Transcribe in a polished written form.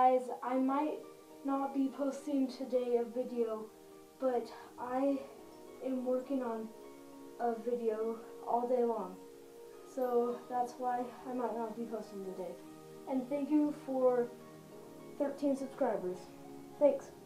guys, I might not be posting today a video, but I am working on a video all day long. So that's why I might not be posting today. And thank you for 13 subscribers. Thanks.